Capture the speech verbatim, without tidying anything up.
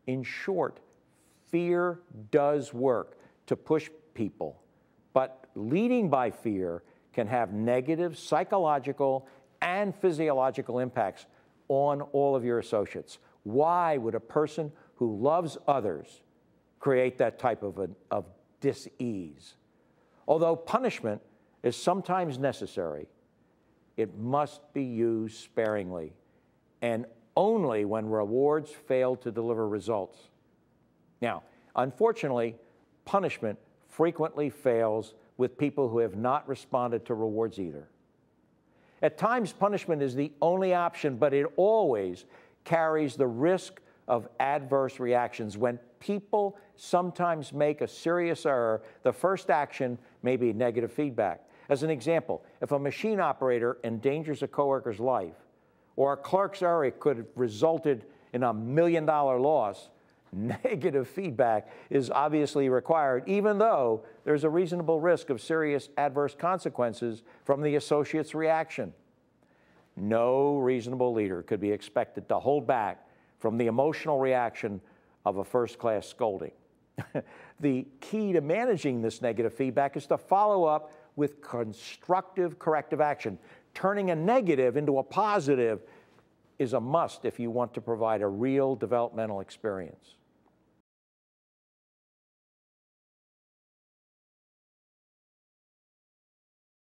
In short, fear does work to push people, but leading by fear can have negative psychological and physiological impacts on all of your associates. Why would a person who loves others create that type of, a, of dis-ease? Although punishment is sometimes necessary, it must be used sparingly and only when rewards fail to deliver results. Now, unfortunately, punishment frequently fails with people who have not responded to rewards either. At times, punishment is the only option, but it always carries the risk of adverse reactions. When people sometimes make a serious error, the first action may be negative feedback. As an example, if a machine operator endangers a coworker's life, or a clerk's error could have resulted in a million dollar loss, negative feedback is obviously required, even though there's a reasonable risk of serious adverse consequences from the associate's reaction. No reasonable leader could be expected to hold back from the emotional reaction of a first-class scolding. The key to managing this negative feedback is to follow up with constructive corrective action. Turning a negative into a positive is a must if you want to provide a real developmental experience.